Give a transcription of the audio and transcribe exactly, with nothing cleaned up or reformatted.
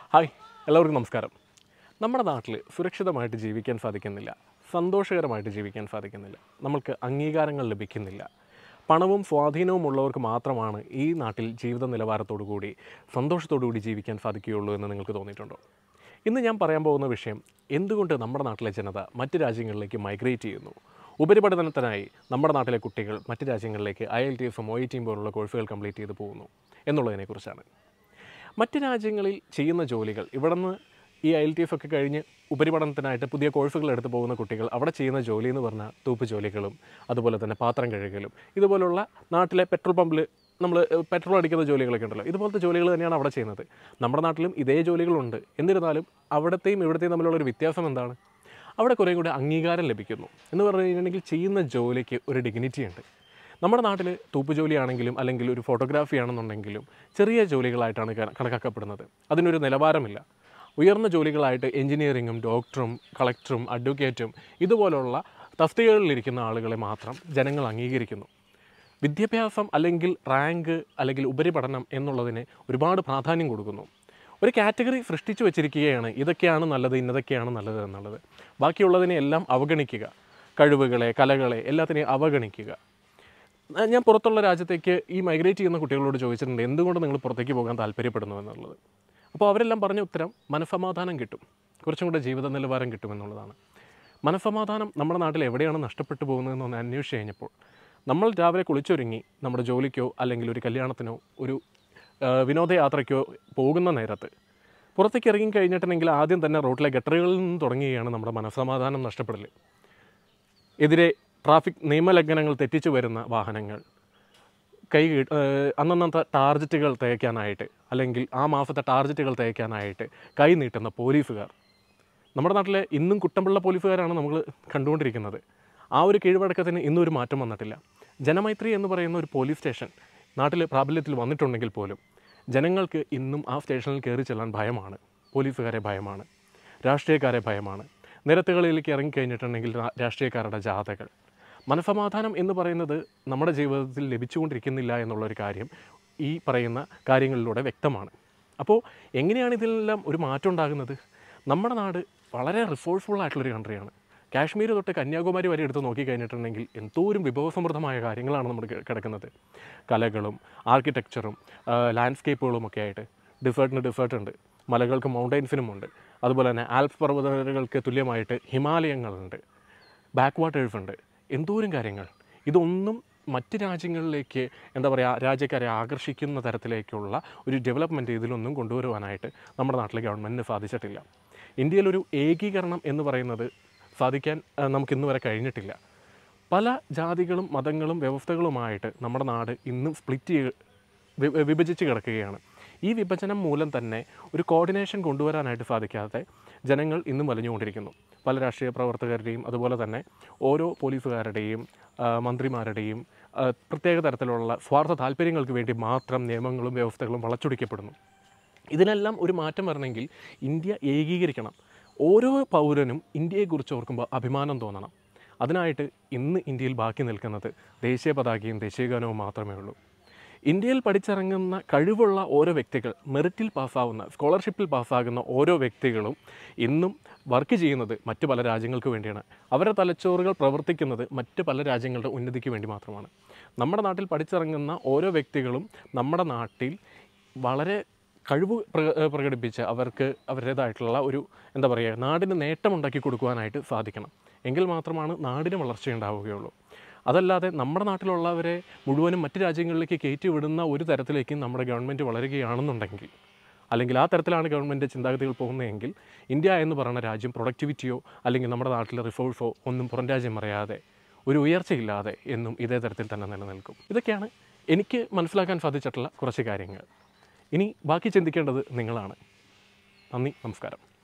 Hi, എല്ലാവർക്കും നമസ്കാരം. നമ്മുടെ നാട്ടിൽ സുരക്ഷിതമായിട്ട് ജീവിക്കാൻ സാധിക്കുന്നില്ല, സന്തോഷകരമായിട്ട് ജീവിക്കാൻ സാധിക്കുന്നില്ല, നമ്മൾക്ക് അംഗീകാരങ്ങൾ ലഭിക്കുന്നില്ല. പണവും സ്വാധീനവും ഉള്ളവർക്ക് മാത്രമാണ് ഈ നാട്ടിൽ ജീവിത നിലവാരത്തോടു കൂടി സന്തോഷത്തോടു കൂടി ജീവിക്കാൻ സാധിക്കുകയുള്ളൂ എന്ന് നിങ്ങൾക്ക് തോന്നിയിട്ടുണ്ടോ? ഇന്ന് ഞാൻ പറയാൻ പോകുന്ന വിഷയം, എന്തുകൊണ്ട് നമ്മുടെ നാട്ടിലെ ജനത മറ്റ് രാജ്യങ്ങളിലേക്ക് മൈഗ്രേറ്റ് ചെയ്യുന്നു, ഉപരിപഠനത്തിനായി നമ്മുടെ നാട്ടിലെ കുട്ടികൾ മറ്റ് രാജ്യങ്ങളിലേക്ക് ഐ എൽ ടി എസും ഒ ഇ ടിയും പോലുള്ള കോഴ്സുകൾ കംപ്ലീറ്റ് ചെയ്ത് പോകുന്നു എന്നുള്ളതിനെക്കുറിച്ചാണ്. മറ്റ് രാജ്യങ്ങളിൽ ചെയ്യുന്ന ജോലികൾ, ഇവിടെ നിന്ന് ഈ ഐ എൽ ടി എഫ് ഒക്കെ കഴിഞ്ഞ് ഉപരിപഠനത്തിനായിട്ട് പുതിയ കോഴ്സുകൾ എടുത്ത് പോകുന്ന കുട്ടികൾ അവിടെ ചെയ്യുന്ന ജോലി എന്ന് പറഞ്ഞാൽ തൂപ്പ് ജോലികളും അതുപോലെ തന്നെ പാത്രം കഴുകലും ഇതുപോലുള്ള നാട്ടിലെ പെട്രോൾ പമ്പിൽ നമ്മൾ പെട്രോൾ അടിക്കുന്ന ജോലികളൊക്കെ ഉണ്ടല്ലോ, ഇതുപോലത്തെ ജോലികൾ തന്നെയാണ് അവിടെ ചെയ്യുന്നത്. നമ്മുടെ നാട്ടിലും ഇതേ ജോലികളുണ്ട്. എന്നിരുന്നാലും അവിടത്തെയും ഇവിടത്തെയും തമ്മിലുള്ളൊരു വ്യത്യാസം എന്താണ്? അവിടെ കുറേ കൂടി അംഗീകാരം ലഭിക്കുന്നു എന്ന് പറഞ്ഞു കഴിഞ്ഞിട്ടുണ്ടെങ്കിൽ ചെയ്യുന്ന ജോലിക്ക് ഒരു ഡിഗ്നിറ്റി ഉണ്ട്. നമ്മുടെ നാട്ടിൽ തൂപ്പ് ജോലിയാണെങ്കിലും അല്ലെങ്കിൽ ഒരു ഫോട്ടോഗ്രാഫി ആണെന്നുണ്ടെങ്കിലും ചെറിയ ജോലികളായിട്ടാണ് കണക്കാക്കപ്പെടുന്നത്. അതിനൊരു നിലവാരമില്ല. ഉയർന്ന ജോലികളായിട്ട് എഞ്ചിനീയറിങ്ങും ഡോക്ടറും കളക്ടറും അഡ്വക്കേറ്റും ഇതുപോലുള്ള തസ്തികകളിലിരിക്കുന്ന ആളുകളെ മാത്രം ജനങ്ങൾ അംഗീകരിക്കുന്നു. വിദ്യാഭ്യാസം അല്ലെങ്കിൽ റാങ്ക് അല്ലെങ്കിൽ ഉപരിപഠനം എന്നുള്ളതിന് ഒരുപാട് പ്രാധാന്യം കൊടുക്കുന്നു. ഒരു കാറ്റഗറി സൃഷ്ടിച്ചു വച്ചിരിക്കുകയാണ്, ഇതൊക്കെയാണ് നല്ലത്, ഇന്നതൊക്കെയാണ് നല്ലത് എന്നുള്ളത്. ബാക്കിയുള്ളതിനെ എല്ലാം അവഗണിക്കുക, കഴിവുകളെ കലകളെ എല്ലാത്തിനെയും അവഗണിക്കുക. ഞാൻ പുറത്തുള്ള രാജ്യത്തേക്ക് ഈ മൈഗ്രേറ്റ് ചെയ്യുന്ന കുട്ടികളോട് ചോദിച്ചിട്ടുണ്ട്, എന്തുകൊണ്ട് നിങ്ങൾ പുറത്തേക്ക് പോകാൻ താല്പര്യപ്പെടുന്നു എന്നുള്ളത്. അപ്പോൾ അവരെല്ലാം പറഞ്ഞ ഉത്തരം മനസ്സമാധാനം കിട്ടും, കുറച്ചും കൂടെ ജീവിത നിലവാരം കിട്ടുമെന്നുള്ളതാണ്. മനസ്സമാധാനം നമ്മുടെ നാട്ടിൽ എവിടെയാണ് നഷ്ടപ്പെട്ടു പോകുന്നതെന്നൊന്ന് അന്വേഷിച്ച് കഴിഞ്ഞപ്പോൾ, നമ്മൾ രാവിലെ കുളിച്ചൊരുങ്ങി നമ്മുടെ ജോലിക്കോ അല്ലെങ്കിൽ ഒരു കല്യാണത്തിനോ ഒരു വിനോദയാത്രയ്ക്കോ പോകുന്ന നേരത്ത് പുറത്തേക്ക് ഇറങ്ങി കഴിഞ്ഞിട്ടുണ്ടെങ്കിൽ ആദ്യം തന്നെ റോഡിലെ ഗട്ടറുകളിൽ നിന്ന് തുടങ്ങുകയാണ് നമ്മുടെ മനസ്സമാധാനം നഷ്ടപ്പെടൽ. എതിരെ ട്രാഫിക് നിയമലംഘനങ്ങൾ തെറ്റിച്ചു വരുന്ന വാഹനങ്ങൾ, കൈ അന്നന്നത്തെ ടാർജറ്റുകൾ തേക്കാനായിട്ട് അല്ലെങ്കിൽ ആ മാസത്തെ ടാർജറ്റുകൾ തേക്കാനായിട്ട് കൈ നീട്ടുന്ന പോലീസുകാർ. നമ്മുടെ നാട്ടിലെ ഇന്നും കുട്ടമ്പുള്ള പോലീസുകാരാണ് നമ്മൾ കണ്ടുകൊണ്ടിരിക്കുന്നത്. ആ ഒരു കീഴ്വഴക്കത്തിന് ഇന്നും ഒരു മാറ്റം വന്നിട്ടില്ല. ജനമൈത്രി എന്ന് പറയുന്ന ഒരു പോലീസ് സ്റ്റേഷൻ നാട്ടിൽ പ്രാബല്യത്തിൽ വന്നിട്ടുണ്ടെങ്കിൽ പോലും ജനങ്ങൾക്ക് ഇന്നും ആ സ്റ്റേഷനിൽ കയറി ചെല്ലാൻ ഭയമാണ്. പോലീസുകാരെ ഭയമാണ്, രാഷ്ട്രീയക്കാരെ ഭയമാണ്. നിരത്തുകളിലേക്ക് ഇറങ്ങിക്കഴിഞ്ഞിട്ടുണ്ടെങ്കിൽ രാഷ്ട്രീയക്കാരുടെ ജാഥകൾ. മനസ്സമാധാനം എന്ന് പറയുന്നത് നമ്മുടെ ജീവിതത്തിൽ ലഭിച്ചുകൊണ്ടിരിക്കുന്നില്ല എന്നുള്ളൊരു കാര്യം ഈ പറയുന്ന കാര്യങ്ങളിലൂടെ വ്യക്തമാണ്. അപ്പോൾ എങ്ങനെയാണ് ഇതിലെല്ലാം ഒരു മാറ്റം ഉണ്ടാകുന്നത്? നമ്മുടെ നാട് വളരെ റിസോഴ്സ്ഫുൾ ആയിട്ടുള്ളൊരു കൺട്രിയാണ്. കാശ്മീർ തൊട്ട് കന്യാകുമാരി വരെ എടുത്ത് നോക്കിക്കഴിഞ്ഞിട്ടുണ്ടെങ്കിൽ എന്തോരം വിഭവസമൃദ്ധമായ കാര്യങ്ങളാണ് നമ്മൾ കിടക്കുന്നത്. കലകളും ആർക്കിടെക്ചറും ലാൻഡ്സ്കേപ്പുകളും ഒക്കെ ആയിട്ട്. ഡിസേർട്ടിന് ഡിസേർട്ട് ഉണ്ട്, മലകൾക്ക് മൗണ്ടൈൻസിനുമുണ്ട്, അതുപോലെ തന്നെ ആൽപ്സ് പർവ്വതനിരകൾക്ക് തുല്യമായിട്ട് ഹിമാലയങ്ങളുണ്ട്, ബാക്ക് വാട്ടേഴ്സ് ഉണ്ട്, എന്തോരം കാര്യങ്ങൾ. ഇതൊന്നും മറ്റ് രാജ്യങ്ങളിലേക്ക് എന്താ പറയുക രാജ്യക്കാരെ ആകർഷിക്കുന്ന തരത്തിലേക്കുള്ള ഒരു ഡെവലപ്മെൻറ്റ് ഇതിലൊന്നും കൊണ്ടുവരുവാനായിട്ട് നമ്മുടെ നാട്ടിലെ ഗവൺമെൻറ്റിന് സാധിച്ചിട്ടില്ല. ഇന്ത്യയിലൊരു ഏകീകരണം എന്ന് പറയുന്നത് സാധിക്കാൻ നമുക്കിന്ന് വരെ കഴിഞ്ഞിട്ടില്ല. പല ജാതികളും മതങ്ങളും വ്യവസ്ഥകളുമായിട്ട് നമ്മുടെ നാട് ഇന്നും സ്പ്ലിറ്റ് ചെയ്ത് വിഭജിച്ച് കിടക്കുകയാണ്. ഈ വിഭജനം മൂലം തന്നെ ഒരു കോർഡിനേഷൻ കൊണ്ടുവരാനായിട്ട് സാധിക്കാതെ ജനങ്ങൾ ഇന്നും വലിഞ്ഞുകൊണ്ടിരിക്കുന്നു. പല രാഷ്ട്രീയ പ്രവർത്തകരുടെയും അതുപോലെ തന്നെ ഓരോ പോലീസുകാരുടെയും മന്ത്രിമാരുടെയും പ്രത്യേക തരത്തിലുള്ള സ്വാർത്ഥ താല്പര്യങ്ങൾക്ക് വേണ്ടി മാത്രം നിയമങ്ങളും വ്യവസ്ഥകളും വളച്ചൊടിക്കപ്പെടുന്നു. ഇതിനെല്ലാം ഒരു മാറ്റം വരണമെങ്കിൽ ഇന്ത്യ ഏകീകരിക്കണം. ഓരോ പൗരനും ഇന്ത്യയെക്കുറിച്ച് ഓർക്കുമ്പോൾ അഭിമാനം തോന്നണം. അതിനായിട്ട് ഇന്ന് ഇന്ത്യയിൽ ബാക്കി നിൽക്കുന്നത് ദേശീയ പതാകയും ദേശീയഗാനവും മാത്രമേ ഉള്ളൂ. ഇന്ത്യയിൽ പഠിച്ചിറങ്ങുന്ന കഴിവുള്ള ഓരോ വ്യക്തികൾ, മെറിറ്റിൽ പാസ്സാവുന്ന സ്കോളർഷിപ്പിൽ പാസ്സാകുന്ന ഓരോ വ്യക്തികളും ഇന്നും വർക്ക് ചെയ്യുന്നത് മറ്റ് പല രാജ്യങ്ങൾക്ക് വേണ്ടിയാണ്. അവരുടെ തലച്ചോറുകൾ പ്രവർത്തിക്കുന്നത് മറ്റ് പല രാജ്യങ്ങളുടെ ഉന്നതിക്ക് വേണ്ടി മാത്രമാണ്. നമ്മുടെ നാട്ടിൽ പഠിച്ചിറങ്ങുന്ന ഓരോ വ്യക്തികളും നമ്മുടെ നാട്ടിൽ വളരെ കഴിവ് പ്രകടിപ്പിച്ച് അവർക്ക് അവരുടേതായിട്ടുള്ള ഒരു എന്താ പറയുക നാടിന് നേട്ടമുണ്ടാക്കി കൊടുക്കുവാനായിട്ട് സാധിക്കണം. എങ്കിൽ മാത്രമാണ് നാടിന് വളർച്ചയുണ്ടാവുകയുള്ളൂ. അതല്ലാതെ നമ്മുടെ നാട്ടിലുള്ളവരെ മുഴുവനും മറ്റ് രാജ്യങ്ങളിലേക്ക് കയറ്റി വിടുന്ന ഒരു തരത്തിലേക്ക് നമ്മുടെ ഗവൺമെൻറ് വളരുകയാണെന്നുണ്ടെങ്കിൽ, അല്ലെങ്കിൽ ആ തരത്തിലാണ് ഗവൺമെൻറ് ചിന്താഗതികൾ പോകുന്നതെങ്കിൽ, ഇന്ത്യ എന്ന് പറയുന്ന രാജ്യം പ്രൊഡക്ടിവിറ്റിയോ അല്ലെങ്കിൽ നമ്മുടെ നാട്ടിലെ റിസോഴ്സോ ഒന്നും പുറം രാജ്യം അറിയാതെ ഒരു ഉയർച്ചയില്ലാതെ എന്നും ഇതേ തരത്തിൽ തന്നെ നിലനിൽക്കും. ഇതൊക്കെയാണ് എനിക്ക് മനസ്സിലാക്കാൻ സാധിച്ചിട്ടുള്ള കുറച്ച് കാര്യങ്ങൾ. ഇനി ബാക്കി ചിന്തിക്കേണ്ടത് നിങ്ങളാണ്. നന്ദി, നമസ്കാരം.